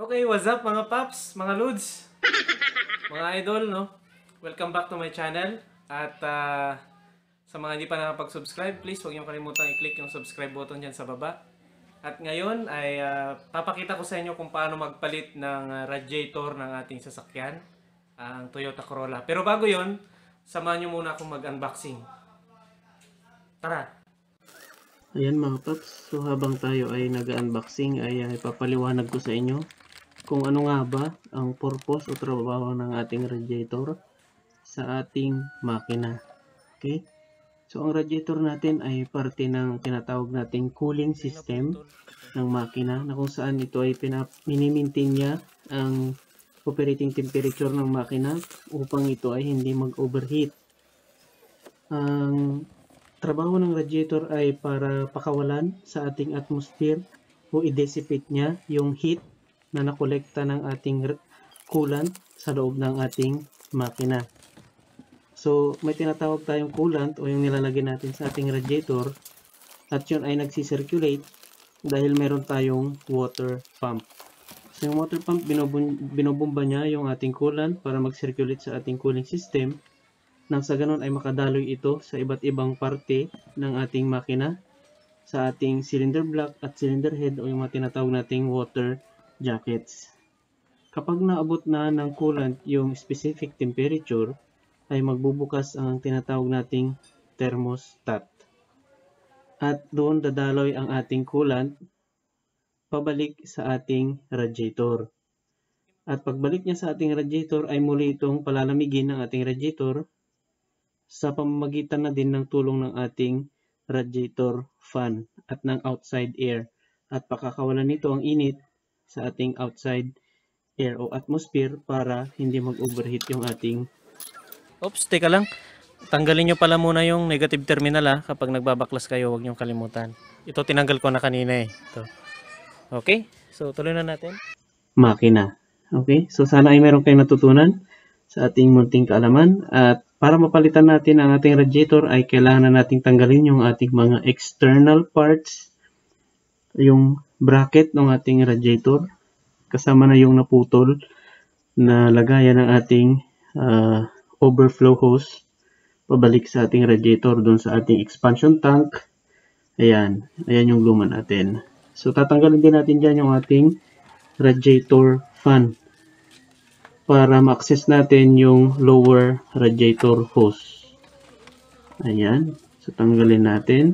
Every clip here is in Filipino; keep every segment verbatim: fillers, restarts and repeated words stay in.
Okay, what's up mga paps, mga lods, mga idol, no? Welcome back to my channel. At ah, sa mga hindi pa nakapag-subscribe, please huwag niyo kalimutang i-click yung subscribe button dyan sa baba. At ngayon ay ah, papakita ko sa inyo kung paano magpalit ng ah, radiator ng ating sasakyan, ang Toyota Corolla. Pero bago yon, samahan niyo muna akong mag-unboxing. Tara! Ayan mga paps, so habang tayo ay nag-unboxing ay uh, ipapaliwanag ko sa inyo kung ano nga ba ang purpose o trabaho ng ating radiator sa ating makina. Okay? So ang radiator natin ay parte ng tinatawag nating cooling system ng makina na kung saan ito ay minimaintain niya ang operating temperature ng makina upang ito ay hindi mag-overheat. Ang trabaho ng radiator ay para pakawalan sa ating atmosphere o i-dissipate niya yung heat na nakolekta ng ating coolant sa loob ng ating makina. So may tinatawag tayong coolant o yung nilalagay natin sa ating radiator at yun ay nagsisirculate dahil meron tayong water pump. So yung water pump, binubumba niya yung ating coolant para mag-circulate sa ating cooling system nang sa ganun ay makadaloy ito sa iba't ibang parte ng ating makina, sa ating cylinder block at cylinder head o yung mga tinatawag nating water jackets. Kapag naabot na ng coolant yung specific temperature, ay magbubukas ang tinatawag nating thermostat. At doon dadaloy ang ating coolant pabalik sa ating radiator. At pagbalik niya sa ating radiator ay muli itong palalamigin ng ating radiator sa pamamagitan na din ng tulong ng ating radiator fan at ng outside air. At pakakawalan nito ang init sa ating outside air o atmosphere para hindi mag-overheat yung ating... Oops, teka lang. Tanggalin nyo pala muna yung negative terminal ha. Kapag nagbabaklas kayo, huwag nyo kalimutan. Ito tinanggal ko na kanina eh. Ito. Okay, so tuloy na natin. Makina. Okay, so sana ay meron kayong natutunan sa ating munting kaalaman. At para mapalitan natin ang ating radiator ay kailangan na nating tanggalin yung ating mga external parts, yung bracket ng ating radiator, kasama na yung naputol na lagayan ng ating uh, overflow hose pabalik sa ating radiator doon sa ating expansion tank. Ayan, ayan yung luma natin. So tatanggalin din natin dyan yung ating radiator fan para ma-access natin yung lower radiator hose. Ayan. So, tanggalin natin.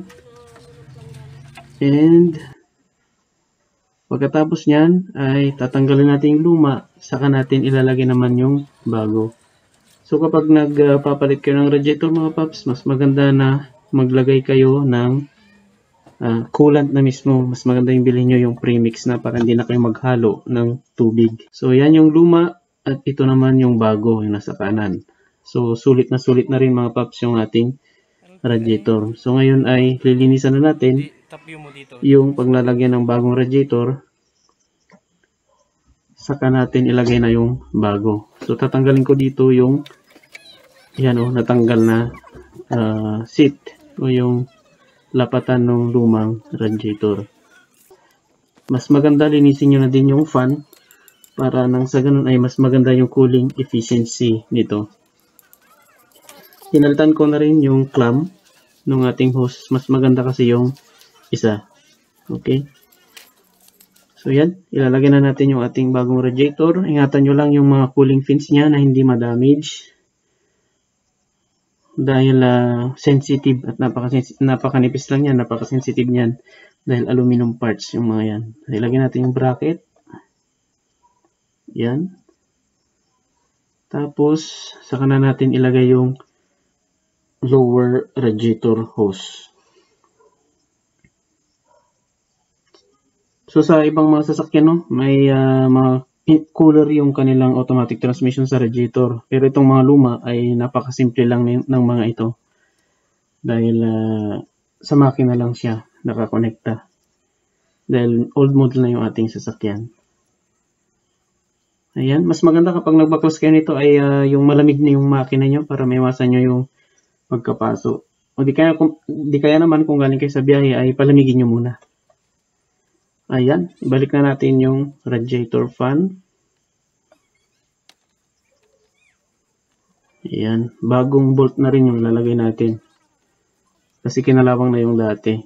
And, pagkatapos nyan, ay tatanggalin natin yung luma. Saka natin ilalagay naman yung bago. So, kapag nagpapalit kayo ng radiator mga paps, mas maganda na maglagay kayo ng uh, coolant na mismo. Mas maganda yung bilhin nyo yung premix na para hindi na kayo maghalo ng tubig. So, yan yung luma. At ito naman yung bago, yung nasa kanan. So, sulit na sulit na rin mga paps yung ating radiator. So, ngayon ay lilinisan na natin yung paglalagyan ng bagong radiator. Saka natin ilagay na yung bago. So, tatanggalin ko dito yung yan o, natanggal na uh, seat o yung lapatan ng lumang radiator. Mas maganda linisin nyo na din yung fan para nang sa ganun ay mas maganda yung cooling efficiency nito. Hinaltan ko na rin yung clamp ng ating hose. Mas maganda kasi yung isa. Okay. So yan. Ilalagay na natin yung ating bagong radiator. Ingatan nyo lang yung mga cooling fins niya na hindi ma-damage. Dahil uh, sensitive at napakanipis lang yan. Napaka-sensitive niyan. Dahil aluminum parts yung mga yan. So, ilagay natin yung bracket. Yan. Tapos, saka na natin ilagay yung lower radiator hose. So, sa ibang mga sasakyan, no, may uh, mga cooler yung kanilang automatic transmission sa radiator. Pero itong mga luma ay napakasimple lang ng, ng mga ito. Dahil uh, sa makina lang siya nakakonekta. Dahil old model na yung ating sasakyan. Ayan, mas maganda kapag nagbaklas kayo nito ay uh, yung malamig na yung makina nyo para maiwasan nyo yung pagkapaso. O di kaya, kung, di kaya naman kung galing kayo sa biyahe ay palamigin nyo muna. Ayan, ibalik na natin yung radiator fan. Ayan, bagong bolt na rin yung lalagay natin. Kasi kinalawang na yung dati.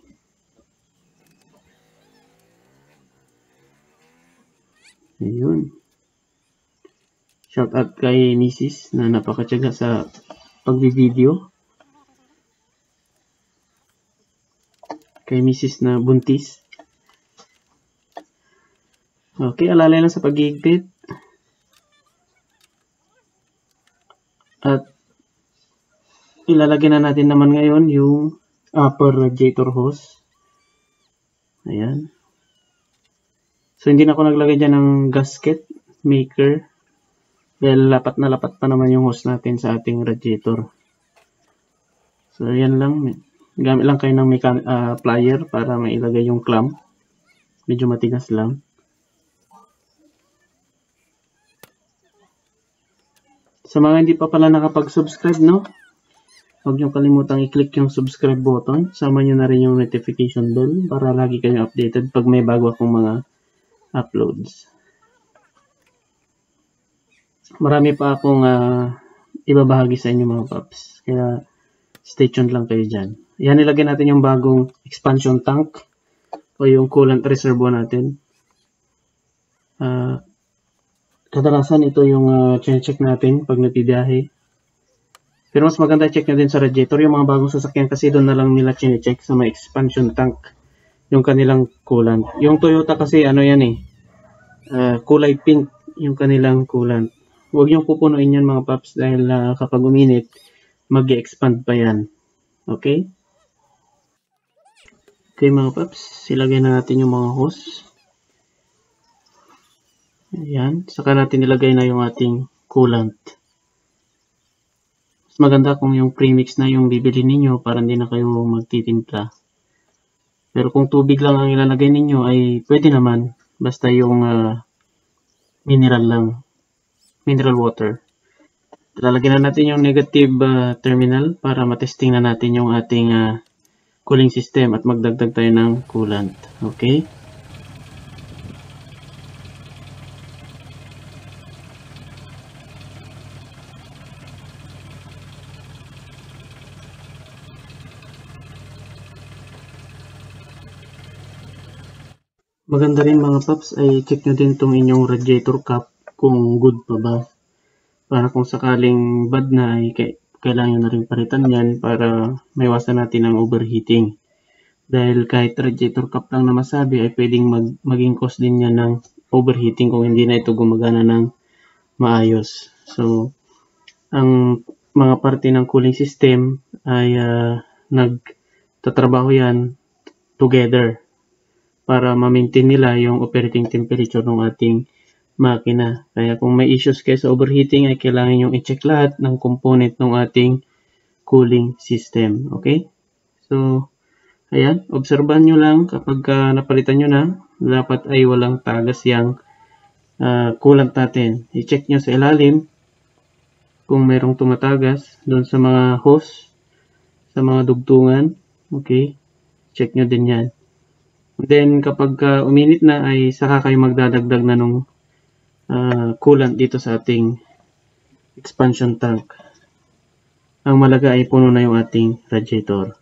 Ayun. Shout out kay Missus na napakatyaga sa pagbi-video. Kay Missus na buntis. Okay, alalay lang sa paghigpit. At ilalagay na natin naman ngayon yung upper radiator hose. Ayan. So, hindi na ako naglagay dyan ng gasket maker. Dahil lapat na lapat pa naman yung hose natin sa ating radiator. So, ayan lang. Gamit lang kayo ng uh, plier para mailagay yung clamp. Medyo matigas lang. Sa mga hindi pa pala nakapag-subscribe, no? Huwag nyo kalimutang i-click yung subscribe button. Sama nyo na rin yung notification bell para lagi kayong updated pag may bago akong mga uploads. Marami pa akong uh, ibabahagi sa inyo mga paps. Kaya stay tuned lang kayo dyan. Yan, nilagay natin yung bagong expansion tank o yung coolant reservoir natin. Uh, kadalasan ito yung uh, check natin pag nagbibiyahe. Pero mas maganda check nyo din sa radiator. Yung mga bagong sasakyan kasi doon na lang nila check sa may expansion tank yung kanilang coolant. Yung Toyota kasi ano yan eh, uh, kulay pink yung kanilang coolant. Huwag yung pupunuin yan mga paps dahil uh, kapag uminit, mag-expand pa yan. Okay? Okay mga paps, ilagay na natin yung mga hose. Ayan, saka natin ilagay na yung ating coolant. Mas maganda kung yung premix na yung bibili ninyo para hindi na kayo magtitimpla. Pero kung tubig lang ang ilalagay ninyo ay pwede naman. Basta yung uh, mineral lang. Mineral water. Lalagyan na natin yung negative uh, terminal para matesting na natin yung ating uh, cooling system at magdagdag tayo ng coolant. Okay? Maganda rin mga paps ay check nyo din itong inyong radiator cap kung good pa ba. Para kung sakaling bad na ay kailangan nyo na rin palitan yan para maiwasan natin ang overheating. Dahil kahit radiator cap lang na masabi ay pwedeng mag, maging cause din yan ng overheating kung hindi na ito gumagana ng maayos. So, ang mga parte ng cooling system ay uh, nagtatrabaho yan together para ma-maintain nila yung operating temperature ng ating makina. Kaya kung may issues kayo sa overheating ay kailangan yung i-check lahat ng component ng ating cooling system. Okay? So, ayan. Obserbahan nyo lang kapag uh, napalitan nyo na, dapat ay walang tagas yung uh, coolant natin. I-check nyo sa ilalim kung mayroong tumatagas doon sa mga hose, sa mga dugtungan. Okay? Check nyo din yan. Then, kapag uh, uminit na, ay saka kayo magdadagdag na nung uh, coolant dito sa ating expansion tank. Ang malaga ay puno na yung ating radiator.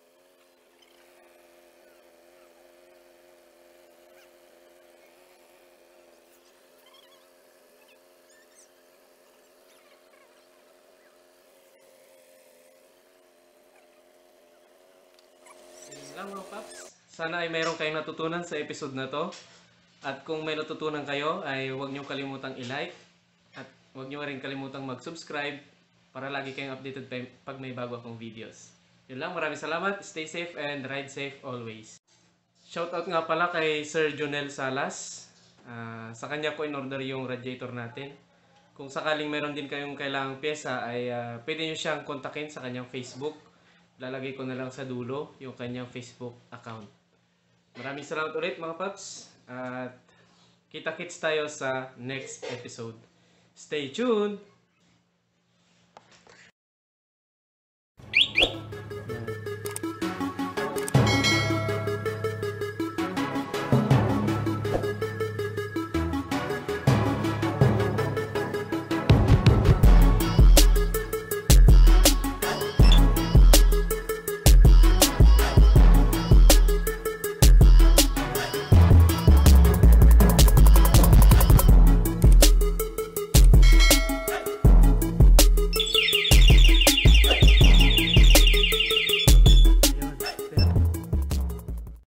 Lang mga paps. Sana ay mayroon kayong natutunan sa episode na to. At kung may natutunan kayo ay huwag niyo kalimutang i-like at huwag niyo rin kalimutang mag-subscribe para lagi kayong updated pag may bago akong videos. Yun lang, maraming salamat. Stay safe and ride safe always. Shoutout nga pala kay Sir Jonel Salas. Uh, sa kanya ko in-order yung radiator natin. Kung sakaling meron din kayong kailangang pyesa ay uh, pwede nyo siyang kontakin sa kanyang Facebook. Lalagay ko na lang sa dulo yung kanyang Facebook account. Maraming salamat ulit mga paps. At kita-kits tayo sa next episode. Stay tuned!